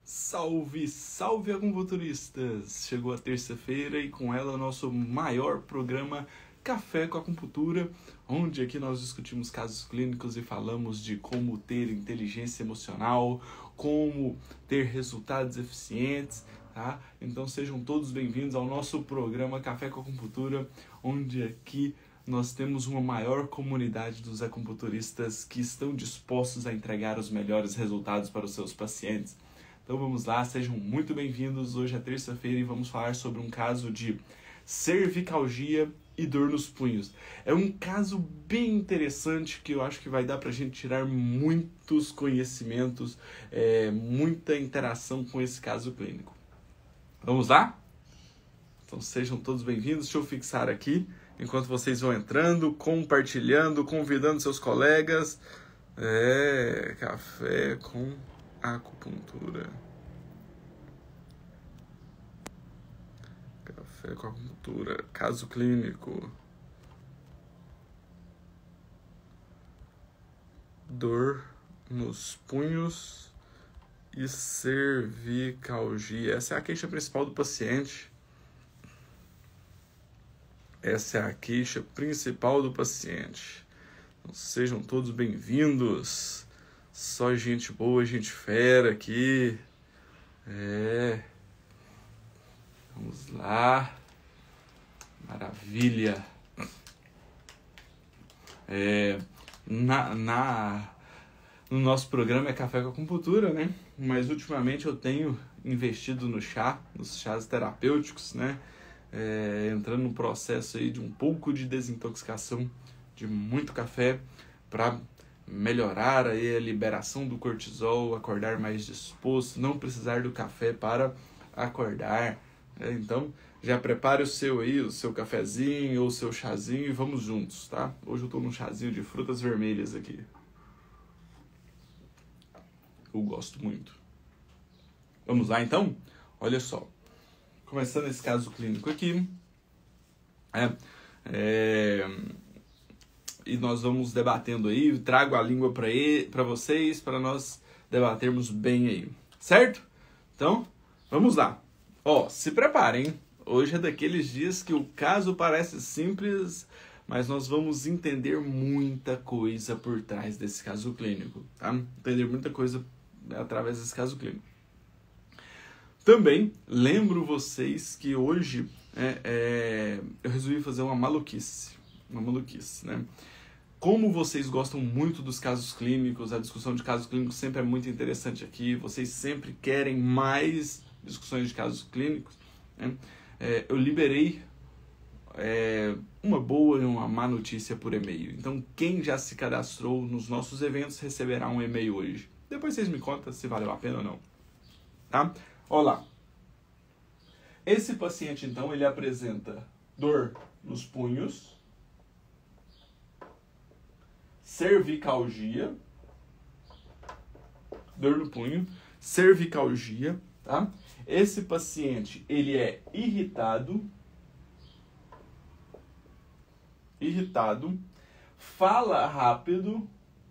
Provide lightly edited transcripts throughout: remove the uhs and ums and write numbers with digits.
Salve, salve acupunturistas! Chegou a terça-feira e com ela o nosso maior programa Café com Acupuntura, onde aqui nós discutimos casos clínicos e falamos de como ter inteligência emocional, como ter resultados eficientes, tá? Então sejam todos bem-vindos ao nosso programa Café com Acupuntura, onde aqui nós temos uma maior comunidade dos acupunturistas que estão dispostos a entregar os melhores resultados para os seus pacientes. Então vamos lá, sejam muito bem-vindos. Hoje é terça-feira e vamos falar sobre um caso de cervicalgia e dor nos punhos. É um caso bem interessante que eu acho que vai dar pra gente tirar muitos conhecimentos, muita interação com esse caso clínico. Vamos lá? Então sejam todos bem-vindos. Deixa eu fixar aqui, enquanto vocês vão entrando, compartilhando, convidando seus colegas. Café com Acupuntura. Café com Acupuntura. Caso clínico. Dor nos punhos e cervicalgia. Essa é a queixa principal do paciente. Essa é a queixa principal do paciente. Então, sejam todos bem-vindos. Só gente boa, gente fera aqui. Vamos lá. Maravilha. No nosso programa é Café com Acupuntura, né? Mas ultimamente eu tenho investido nos chás terapêuticos, né? Entrando no processo aí de um pouco de desintoxicação de muito café para melhorar aí a liberação do cortisol, acordar mais disposto, não precisar do café para acordar. Então, já prepare o seu cafezinho ou o seu chazinho e vamos juntos, tá? Hoje eu tô num chazinho de frutas vermelhas aqui. Eu gosto muito. Vamos lá, então? Olha só. Começando esse caso clínico aqui. E nós vamos debatendo aí, trago a língua para vocês, para nós debatermos bem aí, certo? Então, vamos lá. Se preparem, hoje é daqueles dias que o caso parece simples, mas nós vamos entender muita coisa por trás desse caso clínico, tá? Entender muita coisa através desse caso clínico. Também lembro vocês que hoje eu resolvi fazer uma maluquice, né? Como vocês gostam muito dos casos clínicos, a discussão de casos clínicos sempre é muito interessante aqui, vocês sempre querem mais discussões de casos clínicos, né? Eu liberei uma boa e uma má notícia por e-mail. Então, quem já se cadastrou nos nossos eventos receberá um e-mail hoje. Depois vocês me contam se valeu a pena ou não. Tá? Olha lá. Esse paciente, então, ele apresenta dor nos punhos, cervicalgia, dor no punho, cervicalgia, tá? Esse paciente, ele é irritado, fala rápido,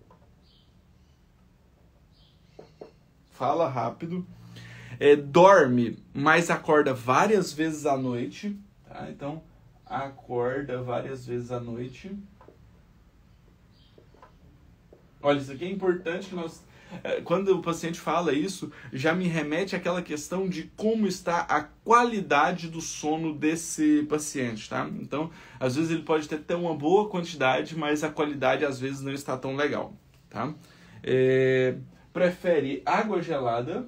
dorme, mas acorda várias vezes à noite, tá? Então, acorda várias vezes à noite. Olha, isso aqui é importante que nós... Quando o paciente fala isso, já me remete àquela questão de como está a qualidade do sono desse paciente, tá? Então, às vezes ele pode ter uma boa quantidade, mas a qualidade às vezes não está tão legal, tá? Prefere água gelada.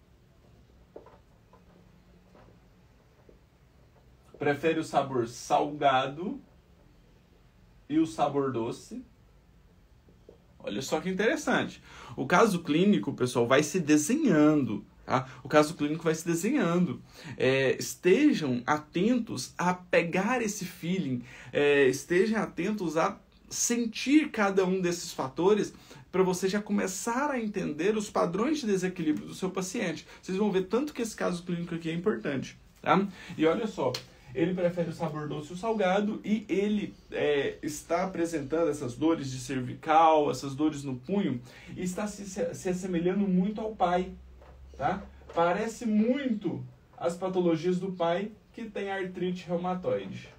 Prefere o sabor salgado e o sabor doce. Olha só que interessante. O caso clínico, pessoal, vai se desenhando, tá? O caso clínico vai se desenhando. Estejam atentos a pegar esse feeling, estejam atentos a sentir cada um desses fatores para você já começar a entender os padrões de desequilíbrio do seu paciente. Vocês vão ver tanto que esse caso clínico aqui é importante, tá? E olha só. Ele prefere o sabor doce e o salgado e ele está apresentando essas dores de cervical, essas dores no punho e está se assemelhando muito ao pai, tá? Parece muito as patologias do pai que tem artrite reumatoide.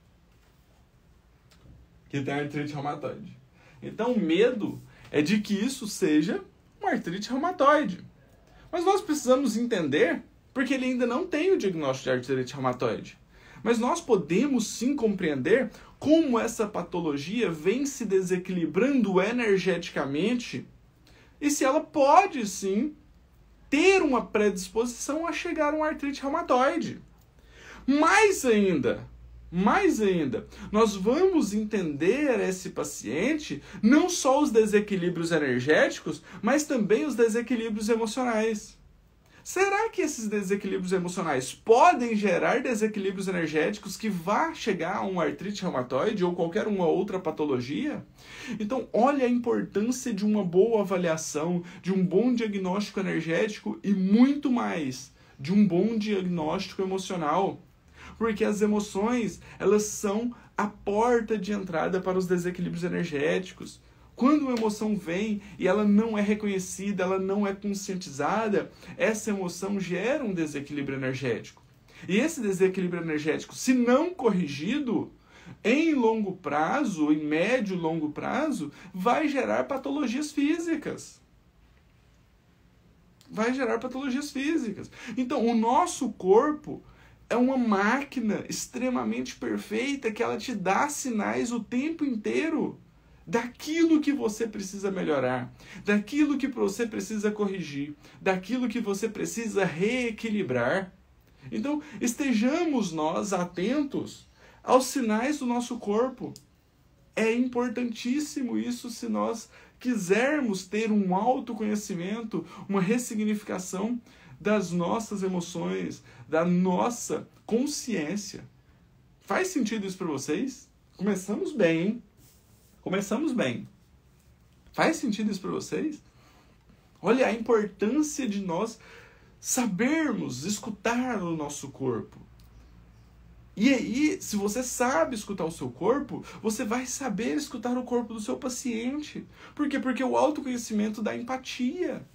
Então, o medo é de que isso seja uma artrite reumatoide. Mas nós precisamos entender, porque ele ainda não tem o diagnóstico de artrite reumatoide. Mas nós podemos sim compreender como essa patologia vem se desequilibrando energeticamente e se ela pode sim ter uma predisposição a chegar a uma artrite reumatoide. Mais ainda, nós vamos entender esse paciente não só os desequilíbrios energéticos, mas também os desequilíbrios emocionais. Será que esses desequilíbrios emocionais podem gerar desequilíbrios energéticos que vá chegar a uma artrite reumatoide ou qualquer uma outra patologia? Então, olha a importância de uma boa avaliação, de um bom diagnóstico energético e muito mais, de um bom diagnóstico emocional. Porque as emoções, elas são a porta de entrada para os desequilíbrios energéticos. Quando uma emoção vem e ela não é reconhecida, ela não é conscientizada, essa emoção gera um desequilíbrio energético. E esse desequilíbrio energético, se não corrigido, em longo prazo, em médio e longo prazo, vai gerar patologias físicas. Então, o nosso corpo é uma máquina extremamente perfeita que ela te dá sinais o tempo inteiro daquilo que você precisa melhorar, daquilo que você precisa corrigir, daquilo que você precisa reequilibrar. Então, estejamos nós atentos aos sinais do nosso corpo. É importantíssimo isso se nós quisermos ter um autoconhecimento, uma ressignificação das nossas emoções, da nossa consciência. Faz sentido isso para vocês? Começamos bem, hein? Faz sentido isso para vocês? Olha a importância de nós sabermos escutar o nosso corpo. E aí, se você sabe escutar o seu corpo, você vai saber escutar o corpo do seu paciente. Por quê? Porque o autoconhecimento dá empatia.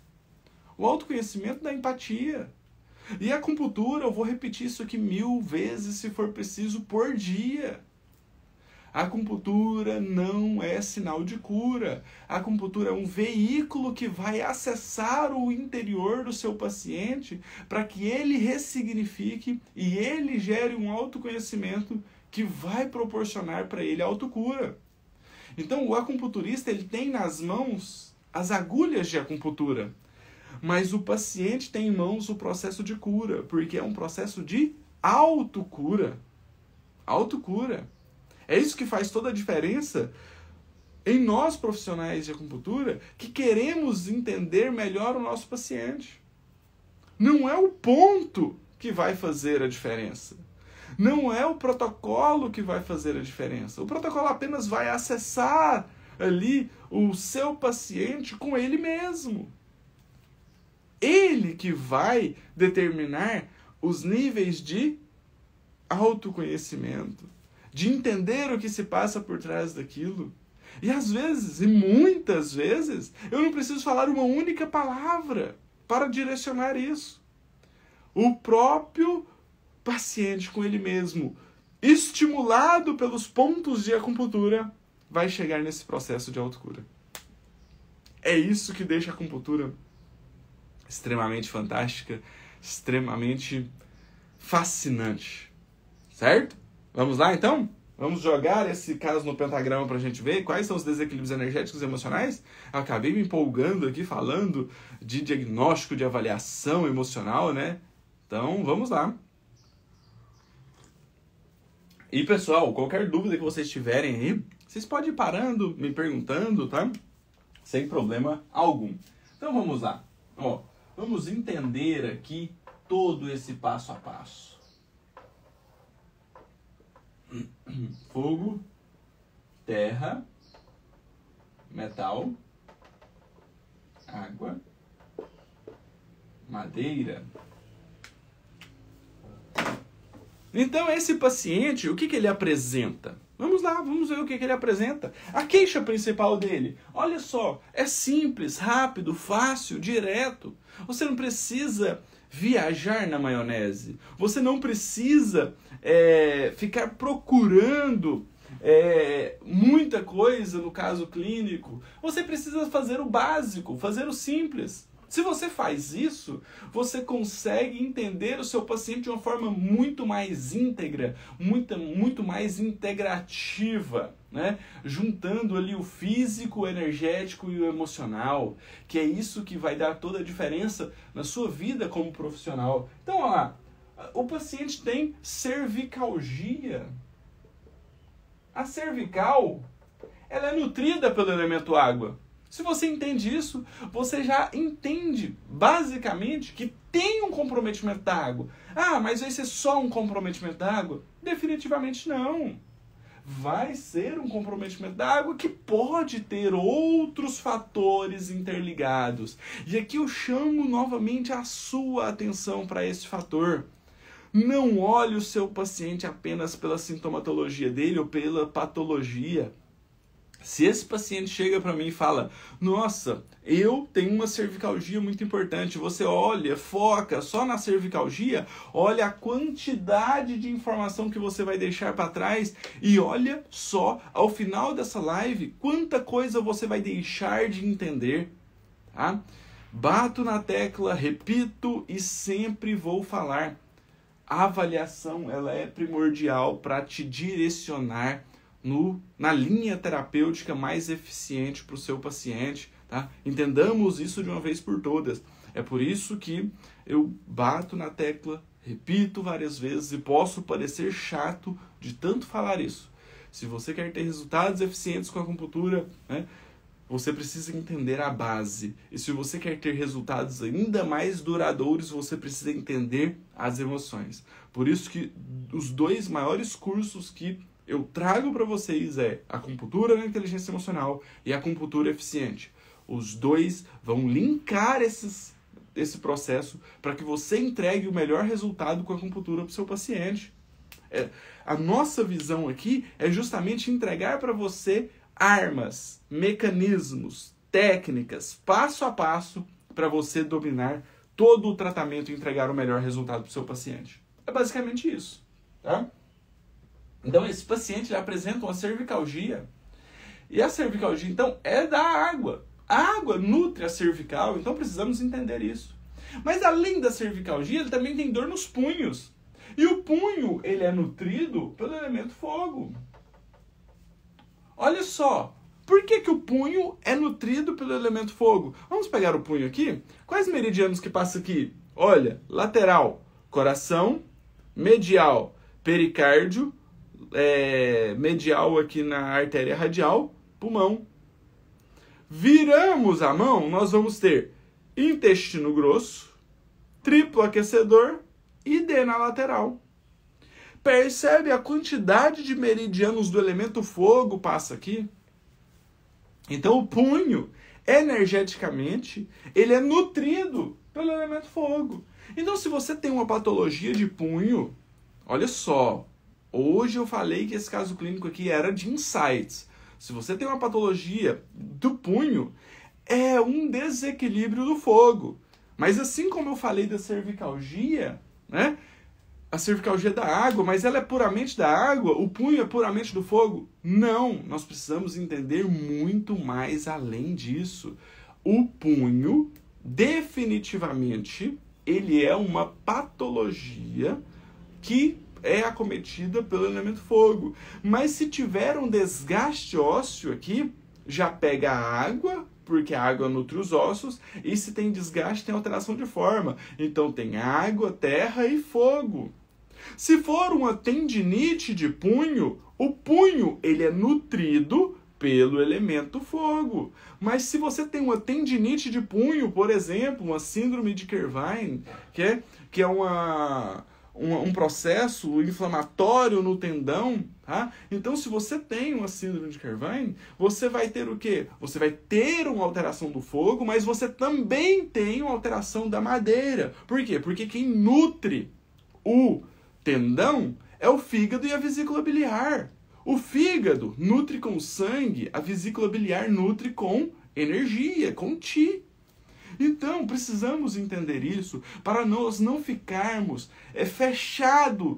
E a acupuntura, eu vou repetir isso aqui 1000 vezes se for preciso por dia. A acupuntura não é sinal de cura. A acupuntura é um veículo que vai acessar o interior do seu paciente para que ele ressignifique e ele gere um autoconhecimento que vai proporcionar para ele a autocura. Então, o acupunturista ele tem nas mãos as agulhas de acupuntura, mas o paciente tem em mãos o processo de cura, porque é um processo de autocura. É isso que faz toda a diferença em nós, profissionais de acupuntura, que queremos entender melhor o nosso paciente. Não é o ponto que vai fazer a diferença. Não é o protocolo que vai fazer a diferença. O protocolo apenas vai acessar ali o seu paciente com ele mesmo. Ele que vai determinar os níveis de autoconhecimento, de entender o que se passa por trás daquilo. E às vezes, e muitas vezes, eu não preciso falar uma única palavra para direcionar isso. O próprio paciente com ele mesmo, estimulado pelos pontos de acupuntura, vai chegar nesse processo de autocura. É isso que deixa a acupuntura extremamente fantástica, extremamente fascinante. Certo? Vamos lá, então? Vamos jogar esse caso no pentagrama para a gente ver quais são os desequilíbrios energéticos e emocionais? Eu acabei me empolgando aqui falando de diagnóstico, de avaliação emocional, né? Então, vamos lá. E, pessoal, qualquer dúvida que vocês tiverem aí, vocês podem ir parando, me perguntando, tá? Sem problema algum. Então, vamos lá. Ó, vamos entender aqui todo esse passo a passo. Fogo, terra, metal, água, madeira. Então, esse paciente, o que ele apresenta? Vamos lá, vamos ver o que ele apresenta. A queixa principal dele, olha só, é simples, rápido, fácil, direto. Você não precisa viajar na maionese. Você não precisa ficar procurando muita coisa no caso clínico. Você precisa fazer o básico, fazer o simples. Se você faz isso, você consegue entender o seu paciente de uma forma muito mais íntegra, muito mais integrativa, né? Juntando ali o físico, o energético e o emocional, que é isso que vai dar toda a diferença na sua vida como profissional. Então, olha lá, o paciente tem cervicalgia. A cervical, ela é nutrida pelo elemento água. Se você entende isso, você já entende, basicamente, que tem um comprometimento da água. Ah, mas vai ser só um comprometimento da água? Definitivamente não. Vai ser um comprometimento da água que pode ter outros fatores interligados. E aqui eu chamo novamente a sua atenção para esse fator. Não olhe o seu paciente apenas pela sintomatologia dele ou pela patologia. Se esse paciente chega para mim e fala, nossa, eu tenho uma cervicalgia muito importante, você olha, foca só na cervicalgia, olha a quantidade de informação que você vai deixar para trás e olha só, ao final dessa live, quanta coisa você vai deixar de entender, tá? Bato na tecla, repito e sempre vou falar. A avaliação ela é primordial para te direcionar na linha terapêutica mais eficiente para o seu paciente, tá? Entendamos isso de uma vez por todas. É por isso que eu bato na tecla, repito várias vezes e posso parecer chato de tanto falar isso. Se você quer ter resultados eficientes com a acupuntura, né, você precisa entender a base. E se você quer ter resultados ainda mais duradouros, você precisa entender as emoções. Por isso que os 2 maiores cursos que eu trago para vocês acupuntura na inteligência emocional e acupuntura eficiente. Os 2 vão linkar esse processo para que você entregue o melhor resultado com a acupuntura para o seu paciente. A nossa visão aqui é justamente entregar para você armas, mecanismos, técnicas, passo a passo para você dominar todo o tratamento e entregar o melhor resultado para o seu paciente. É basicamente isso, tá? Então, esse paciente ele apresenta uma cervicalgia. E a cervicalgia, então, é da água. A água nutre a cervical, então precisamos entender isso. Mas, além da cervicalgia, ele também tem dor nos punhos. E o punho, ele é nutrido pelo elemento fogo. Olha só, por que o punho é nutrido pelo elemento fogo? Vamos pegar o punho aqui? Quais meridianos que passa aqui? Olha, lateral, coração, medial, pericárdio, medial aqui na artéria radial, pulmão. Viramos a mão, nós vamos ter intestino grosso, triplo aquecedor e D na lateral. Percebe a quantidade de meridianos do elemento fogo passa aqui? Então o punho, energeticamente, ele é nutrido pelo elemento fogo. Então se você tem uma patologia de punho, olha só, hoje eu falei que esse caso clínico aqui era de insights. Se você tem uma patologia do punho, é um desequilíbrio do fogo. Mas assim como eu falei da cervicalgia, né? A cervicalgia é da água, mas ela é puramente da água? O punho é puramente do fogo? Não, nós precisamos entender muito mais além disso. O punho, definitivamente, ele é uma patologia que é acometida pelo elemento fogo. Mas se tiver um desgaste ósseo aqui, já pega a água, porque a água nutre os ossos, e se tem desgaste, tem alteração de forma. Então tem água, terra e fogo. Se for uma tendinite de punho, o punho ele é nutrido pelo elemento fogo. Mas se você tem uma tendinite de punho, por exemplo, uma síndrome de Kervine, que é um processo inflamatório no tendão, tá? Então, se você tem uma síndrome de Kervine, você vai ter o quê? Você vai ter uma alteração do fogo, mas você também tem uma alteração da madeira. Por quê? Porque quem nutre o tendão é o fígado e a vesícula biliar. O fígado nutre com sangue, a vesícula biliar nutre com energia, com Qi. Então, precisamos entender isso para nós não ficarmos fechados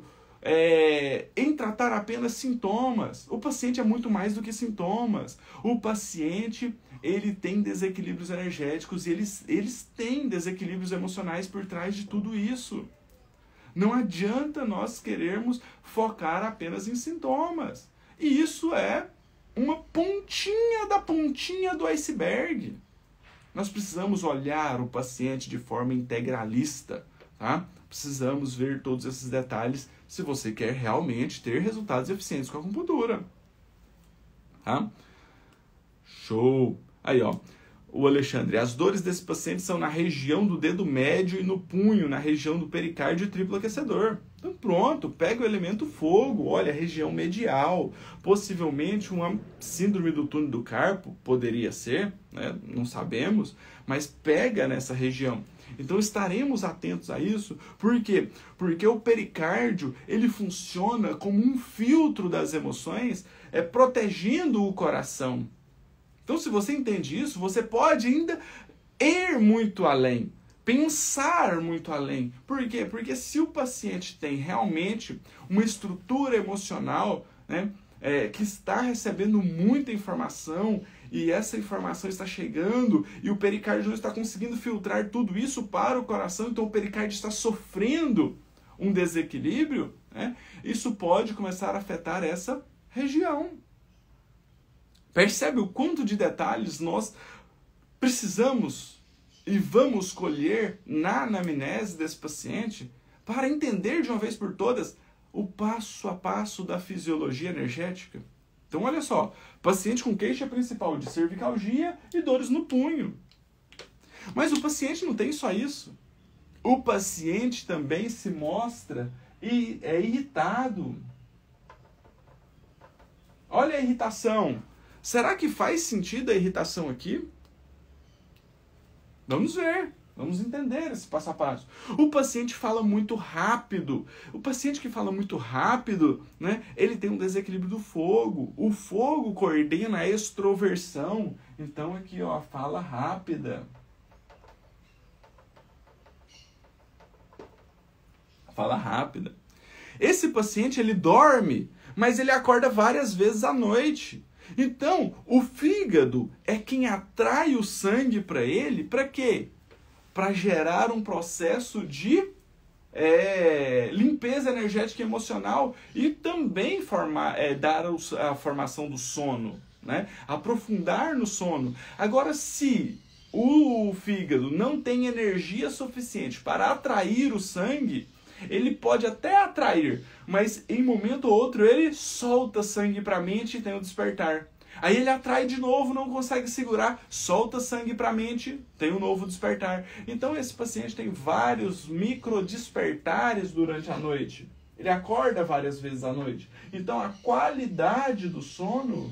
em tratar apenas sintomas. O paciente é muito mais do que sintomas. O paciente, ele tem desequilíbrios energéticos e eles têm desequilíbrios emocionais por trás de tudo isso. Não adianta nós querermos focar apenas em sintomas. E isso é uma pontinha da pontinha do iceberg. Nós precisamos olhar o paciente de forma integralista, tá? Precisamos ver todos esses detalhes se você quer realmente ter resultados eficientes com a acupuntura. Tá? Show! Aí, ó. O Alexandre, as dores desse paciente são na região do dedo médio e no punho, na região do pericárdio e triplo aquecedor. Então pronto, pega o elemento fogo, olha, a região medial, possivelmente uma síndrome do túnel do carpo, poderia ser, né? Não sabemos, mas pega nessa região. Então estaremos atentos a isso, por quê? Porque o pericárdio, ele funciona como um filtro das emoções, protegendo o coração. Então, se você entende isso, você pode ainda ir muito além, pensar muito além. Por quê? Porque se o paciente tem realmente uma estrutura emocional, né, que está recebendo muita informação e essa informação está chegando e o pericárdio não está conseguindo filtrar tudo isso para o coração, então o pericárdio está sofrendo um desequilíbrio, né, isso pode começar a afetar essa região. Percebe o quanto de detalhes nós precisamos e vamos colher na anamnese desse paciente para entender de uma vez por todas o passo a passo da fisiologia energética? Então, olha só, paciente com queixa principal de cervicalgia e dores no punho. Mas o paciente não tem só isso. O paciente também se mostra e é irritado. Olha a irritação. Será que faz sentido a irritação aqui? Vamos ver, vamos entender esse passo a passo. O paciente fala muito rápido. O paciente que fala muito rápido, né, ele tem um desequilíbrio do fogo. O fogo coordena a extroversão. Então aqui, ó, fala rápida. Fala rápida. Esse paciente, ele dorme, mas ele acorda várias vezes à noite. Então, o fígado é quem atrai o sangue para ele, para quê? Para gerar um processo de limpeza energética e emocional e também dar a formação do sono, né? Aprofundar no sono. Agora, se o fígado não tem energia suficiente para atrair o sangue, ele pode até atrair, mas em momento ou outro ele solta sangue para a mente e tem o despertar. Aí ele atrai de novo, não consegue segurar, solta sangue para a mente, tem um novo despertar. Então esse paciente tem vários micro despertares durante a noite. Ele acorda várias vezes à noite. Então a qualidade do sono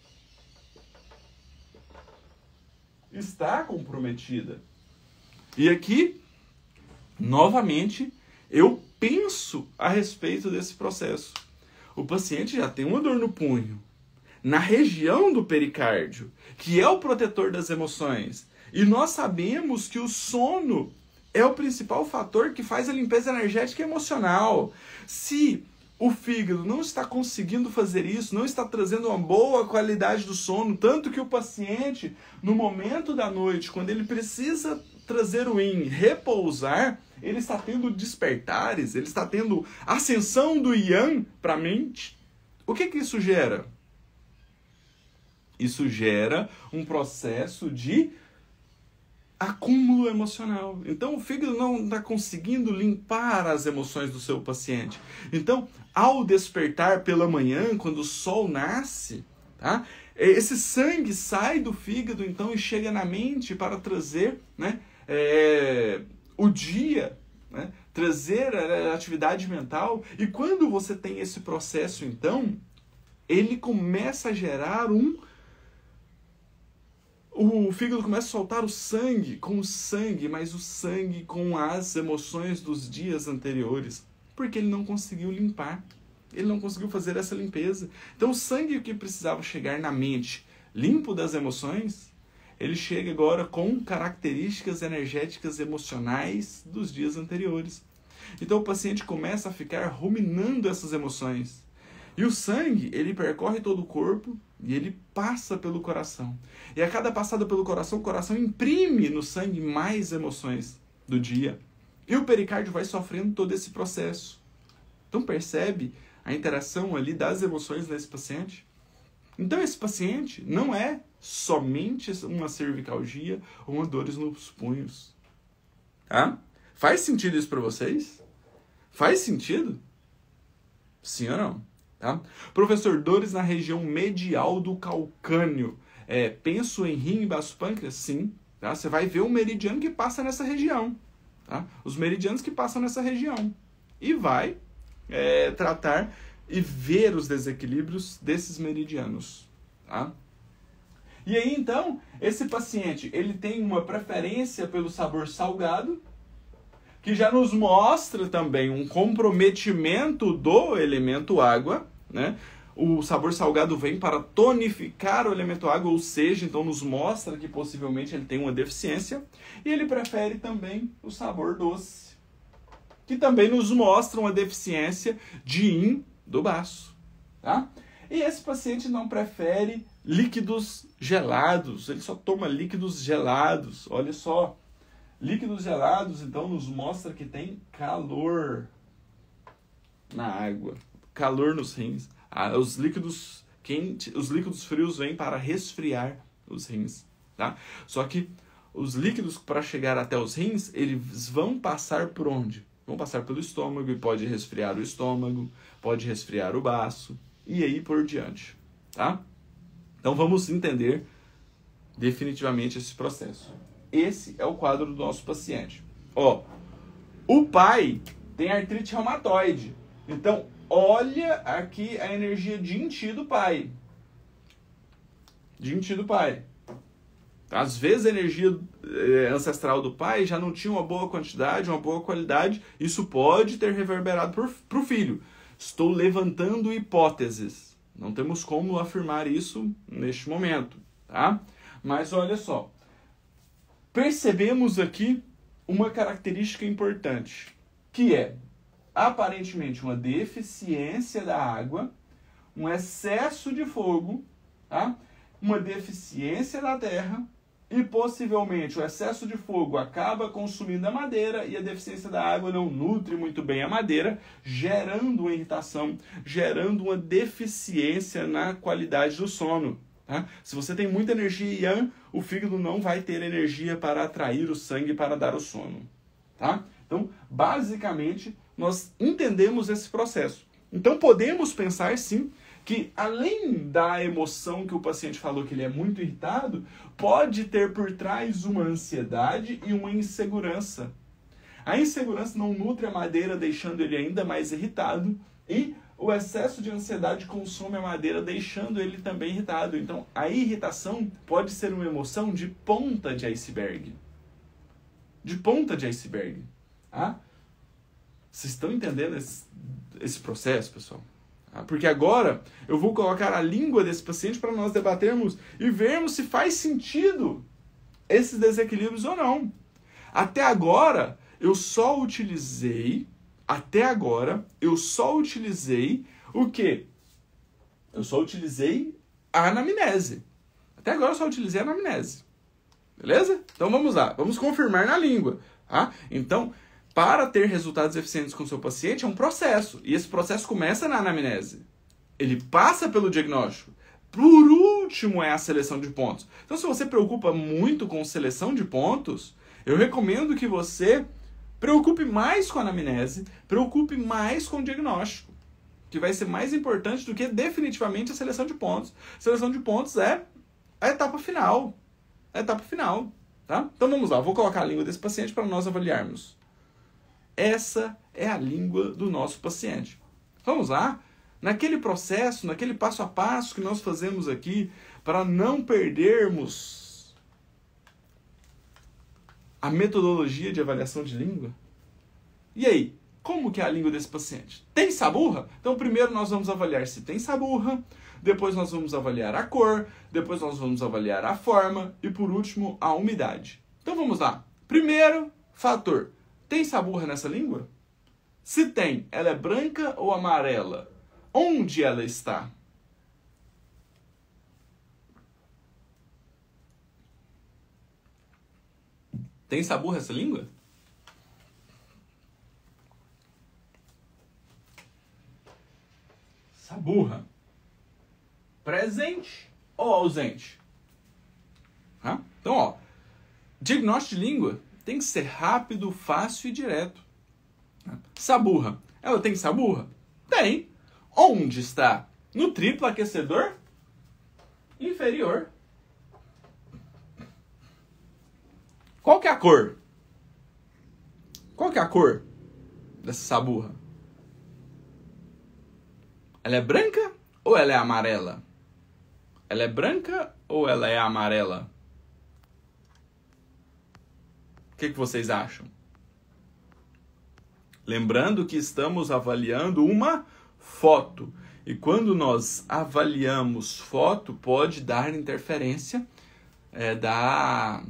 está comprometida. E aqui, novamente, eu penso a respeito desse processo. O paciente já tem uma dor no punho, na região do pericárdio, que é o protetor das emoções. E nós sabemos que o sono é o principal fator que faz a limpeza energética e emocional. Se o fígado não está conseguindo fazer isso, não está trazendo uma boa qualidade do sono, tanto que o paciente, no momento da noite, quando ele precisa trazer o yin, repousar, ele está tendo despertares, ele está tendo ascensão do yang para a mente. O que isso gera? Isso gera um processo de acúmulo emocional. Então o fígado não está conseguindo limpar as emoções do seu paciente. Então, ao despertar pela manhã, quando o sol nasce, tá? Esse sangue sai do fígado então e chega na mente para trazer, né, o dia, né, trazer a atividade mental. E quando você tem esse processo, então, ele começa a gerar o fígado começa a soltar o sangue, mas o sangue com as emoções dos dias anteriores, porque ele não conseguiu limpar, ele não conseguiu fazer essa limpeza. Então o sangue que precisava chegar na mente, limpo das emoções, ele chega agora com características energéticas emocionais dos dias anteriores. Então o paciente começa a ficar ruminando essas emoções. E o sangue, ele percorre todo o corpo e ele passa pelo coração. E a cada passada pelo coração, o coração imprime no sangue mais emoções do dia. E o pericárdio vai sofrendo todo esse processo. Então percebe a interação ali das emoções nesse paciente? Então esse paciente não é somente uma cervicalgia ou uma dores nos punhos. Tá? Faz sentido isso para vocês? Faz sentido? Sim ou não? Tá? Professor, dores na região medial do calcâneo. Penso em rim e baço pâncreas? Sim. Tá? Você vai ver um meridiano que passa nessa região. Tá? Os meridianos que passam nessa região. E vai tratar e ver os desequilíbrios desses meridianos. Tá? E aí, então, esse paciente ele tem uma preferência pelo sabor salgado, que já nos mostra também um comprometimento do elemento água, né? O sabor salgado vem para tonificar o elemento água, ou seja, então nos mostra que possivelmente ele tem uma deficiência. E ele prefere também o sabor doce, que também nos mostra uma deficiência de yin do baço. Tá? E esse paciente não prefere líquidos gelados, ele só toma líquidos gelados. Olha só, líquidos gelados então nos mostra que tem calor na água, calor nos rins. Os líquidos quentes, os líquidos frios vêm para resfriar os rins, tá? Só que os líquidos para chegar até os rins, eles vão passar por onde? Vão passar pelo estômago e pode resfriar o estômago, pode resfriar o baço e aí por diante, tá? Então vamos entender definitivamente esse processo. Esse é o quadro do nosso paciente. O pai tem artrite reumatoide. Então, olha aqui a energia Jin Chi do pai. Jin Chi do pai. Às vezes a energia ancestral do pai já não tinha uma boa quantidade, uma boa qualidade. Isso pode ter reverberado para o filho. Estou levantando hipóteses. Não temos como afirmar isso neste momento, tá? Mas olha só. Percebemos aqui uma característica importante, que é, aparentemente, uma deficiência da água, um excesso de fogo, tá? Uma deficiência da terra e, possivelmente, o excesso de fogo acaba consumindo a madeira e a deficiência da água não nutre muito bem a madeira, gerando uma irritação, gerando uma deficiência na qualidade do sono. Tá? Se você tem muita energia yang, o fígado não vai ter energia para atrair o sangue para dar o sono. Tá? Então, basicamente, nós entendemos esse processo. Então, podemos pensar, sim, que além da emoção que o paciente falou que ele é muito irritado, pode ter por trás uma ansiedade e uma insegurança. A insegurança não nutre a madeira, deixando ele ainda mais irritado, e o excesso de ansiedade consome a madeira, deixando ele também irritado. Então, a irritação pode ser uma emoção de ponta de iceberg. De ponta de iceberg. Tá? Vocês estão entendendo esse processo, pessoal? Porque agora eu vou colocar a língua desse paciente para nós debatermos e vermos se faz sentido esses desequilíbrios ou não. Até agora, eu só utilizei o quê? Eu só utilizei a anamnese. Até agora eu só utilizei a anamnese. Beleza? Então vamos lá. Vamos confirmar na língua. Tá? Então, para ter resultados eficientes com o seu paciente é um processo. E esse processo começa na anamnese. Ele passa pelo diagnóstico. Por último é a seleção de pontos. Então, se você preocupa muito com seleção de pontos, eu recomendo que você preocupe mais com a anamnese, preocupe mais com o diagnóstico, que vai ser mais importante do que definitivamente a seleção de pontos. A seleção de pontos é a etapa final. A etapa final. Tá? Então vamos lá, vou colocar a língua desse paciente para nós avaliarmos. Essa é a língua do nosso paciente. Vamos lá? Naquele processo, naquele passo a passo que nós fazemos aqui, para não perdermos a metodologia de avaliação de língua. E aí? Como que é a língua desse paciente? Tem saburra? Então primeiro nós vamos avaliar se tem saburra, depois nós vamos avaliar a cor, depois nós vamos avaliar a forma e por último a umidade. Então vamos lá. Primeiro fator, tem saburra nessa língua? Se tem, ela é branca ou amarela? Onde ela está? Tem saburra essa língua? Saburra. Presente ou ausente? Então, ó, diagnóstico de língua tem que ser rápido, fácil e direto. Saburra. Ela tem saburra? Tem. Onde está? No triplo aquecedor inferior. Qual que é a cor? Qual que é a cor dessa saburra? Ela é branca ou ela é amarela? Ela é branca ou ela é amarela? O que vocês acham? Lembrando que estamos avaliando uma foto. E quando nós avaliamos foto, pode dar interferência, dar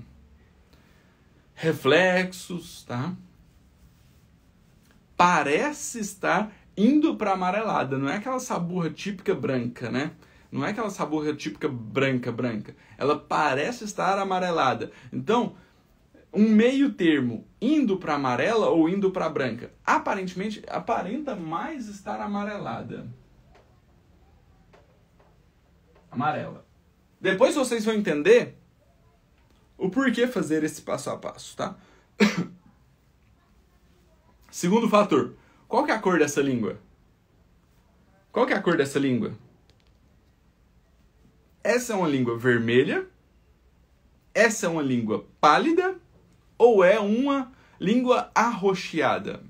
reflexos, tá? Parece estar indo para amarelada. Não é aquela saburra típica branca, né? Não é aquela saburra típica branca. Ela parece estar amarelada. Então, um meio termo, indo para amarela ou indo para branca. Aparentemente, aparenta mais estar amarelada. Amarela. Depois vocês vão entender o porquê fazer esse passo a passo, tá? Segundo fator. Qual que é a cor dessa língua? Qual que é a cor dessa língua? Essa é uma língua vermelha? Essa é uma língua pálida? Ou é uma língua arroxeada?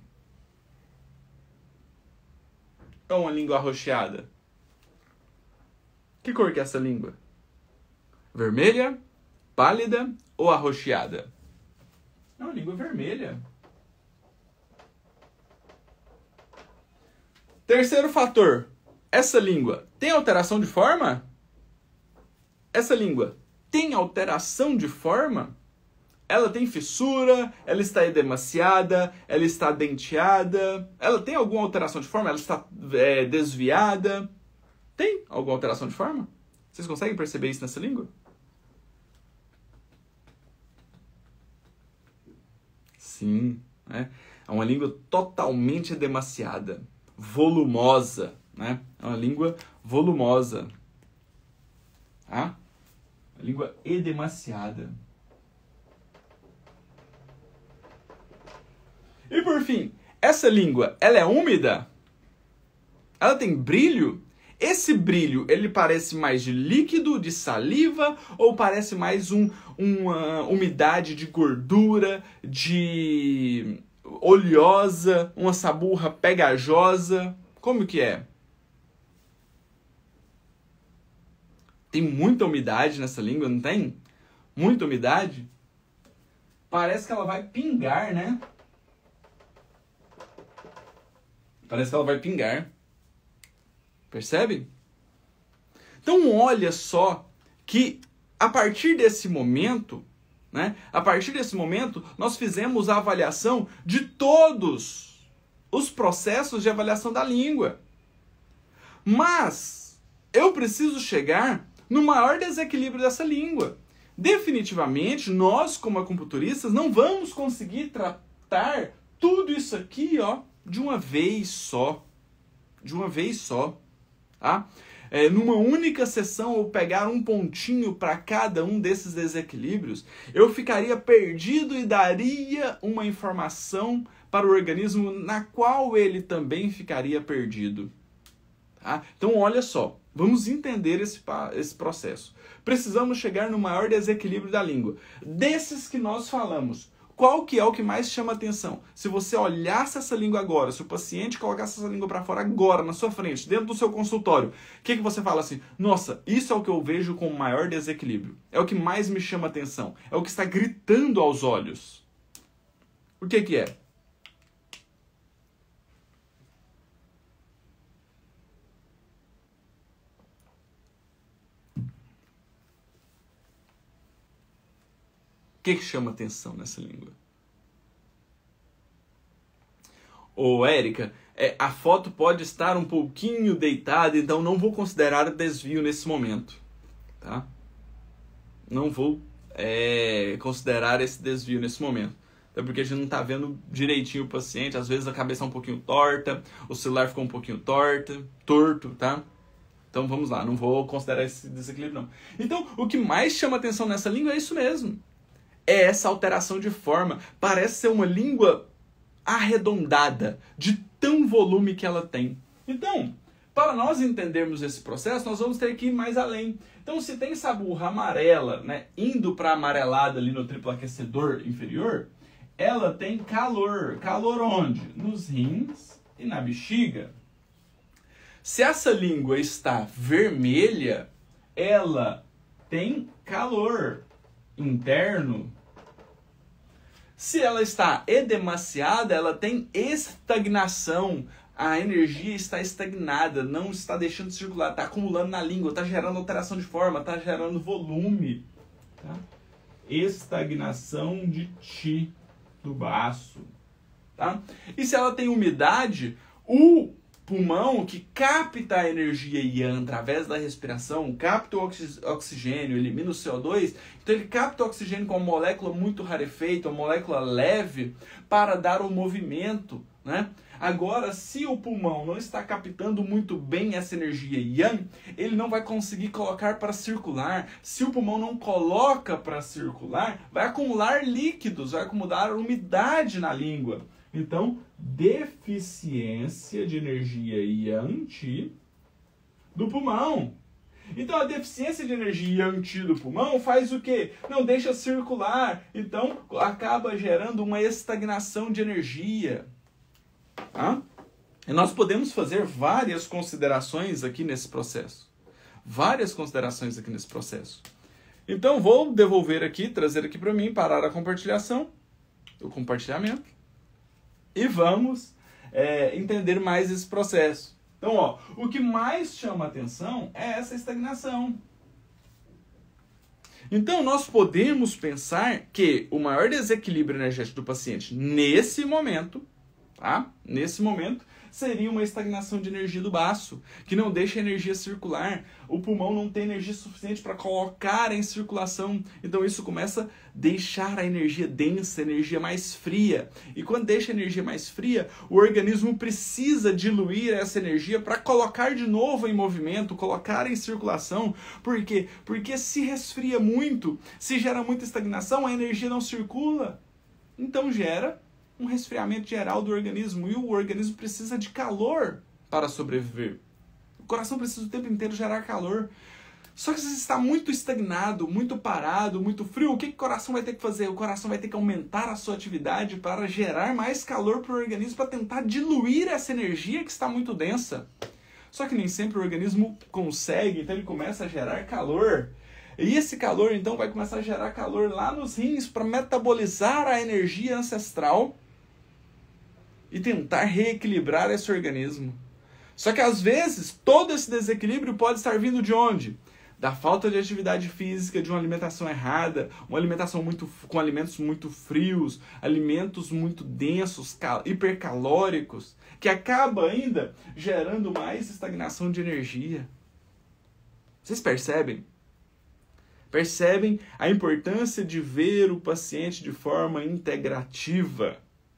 É uma língua arroxeada. Que cor que é essa língua? Vermelha, pálida ou arroxeada? É uma língua vermelha. Terceiro fator. Essa língua tem alteração de forma? Essa língua tem alteração de forma? Ela tem fissura? Ela está edemaciada? Ela está denteada? Ela tem alguma alteração de forma? Ela está desviada? Tem alguma alteração de forma? Vocês conseguem perceber isso nessa língua? Sim, né? É uma língua totalmente edemaciada, volumosa, né? É uma língua volumosa. Tá? Uma língua edemaciada. E por fim, essa língua, ela é úmida? Ela tem brilho? Esse brilho, ele parece mais de líquido, de saliva, ou parece mais uma umidade de gordura, de oleosa, uma saburra pegajosa? Como que é? Tem muita umidade nessa língua, não tem? Muita umidade? Parece que ela vai pingar, né? Parece que ela vai pingar. Percebe? Então olha só que a partir desse momento, né? A partir desse momento, nós fizemos a avaliação de todos os processos de avaliação da língua. Mas eu preciso chegar no maior desequilíbrio dessa língua. Definitivamente, nós como acupunturistas não vamos conseguir tratar tudo isso aqui, ó, de uma vez só. De uma vez só. Tá? Numa única sessão, eu pegar um pontinho para cada um desses desequilíbrios, eu ficaria perdido e daria uma informação para o organismo na qual ele também ficaria perdido. Tá? Então, olha só, vamos entender esse processo. Precisamos chegar no maior desequilíbrio da língua. Desses que nós falamos, qual que é o que mais chama atenção? Se você olhasse essa língua agora, se o paciente colocasse essa língua para fora agora, na sua frente, dentro do seu consultório, o que você fala assim? Nossa, isso é o que eu vejo com maior desequilíbrio. É o que mais me chama atenção. É o que está gritando aos olhos. O que é? que chama atenção nessa língua? Ô, Érica, a foto pode estar um pouquinho deitada, então não vou considerar desvio nesse momento, tá? Não vou considerar esse desvio nesse momento. Até porque a gente não está vendo direitinho o paciente, às vezes a cabeça é um pouquinho torta, o celular ficou um pouquinho torto, tá? Então vamos lá, não vou considerar esse desequilíbrio não. Então, o que mais chama atenção nessa língua é isso mesmo. É essa alteração de forma. Parece ser uma língua arredondada, de tão volume que ela tem. Então, para nós entendermos esse processo, nós vamos ter que ir mais além. Então, se tem saburra amarela, né, indo para amarelada ali no triplo aquecedor inferior, ela tem calor. Calor onde? Nos rins e na bexiga. Se essa língua está vermelha, ela tem calor interno. Se ela está edemaciada, ela tem estagnação. A energia está estagnada, não está deixando de circular, está acumulando na língua, está gerando alteração de forma, está gerando volume. Tá? Estagnação de chi do baço. Tá? E se ela tem umidade, o pulmão que capta a energia Yang através da respiração, capta o oxigênio, elimina o CO2, então ele capta o oxigênio com uma molécula muito rarefeita, uma molécula leve, para dar o movimento, né? Agora, se o pulmão não está captando muito bem essa energia Yang, ele não vai conseguir colocar para circular. Se o pulmão não coloca para circular, vai acumular líquidos, vai acumular umidade na língua. Então, deficiência de energia Yang do pulmão. Então, a deficiência de energia Yang do pulmão faz o quê? Não deixa circular. Então, acaba gerando uma estagnação de energia. Tá? E nós podemos fazer várias considerações aqui nesse processo. Então, vou devolver aqui, trazer aqui para mim, parar a compartilhação, o compartilhamento. E vamos entender mais esse processo. Então, ó, o que mais chama atenção é essa estagnação. Então, nós podemos pensar que o maior desequilíbrio energético do paciente nesse momento, tá? Nesse momento, seria uma estagnação de energia do baço, que não deixa a energia circular. O pulmão não tem energia suficiente para colocar em circulação. Então isso começa a deixar a energia densa, a energia mais fria. E quando deixa a energia mais fria, o organismo precisa diluir essa energia para colocar de novo em movimento, colocar em circulação. Por quê? Porque se resfria muito, se gera muita estagnação, a energia não circula. Então gera um resfriamento geral do organismo, e o organismo precisa de calor para sobreviver. O coração precisa o tempo inteiro gerar calor. Só que se está muito estagnado, muito parado, muito frio, o que o coração vai ter que fazer? O coração vai ter que aumentar a sua atividade para gerar mais calor para o organismo, para tentar diluir essa energia que está muito densa. Só que nem sempre o organismo consegue, então ele começa a gerar calor. E esse calor, então, vai começar a gerar calor lá nos rins para metabolizar a energia ancestral e tentar reequilibrar esse organismo. Só que às vezes todo esse desequilíbrio pode estar vindo de onde? Da falta de atividade física, de uma alimentação errada, uma alimentação com alimentos muito frios, alimentos muito densos, hipercalóricos, que acaba ainda gerando mais estagnação de energia. Vocês percebem? Percebem a importância de ver o paciente de forma integrativa.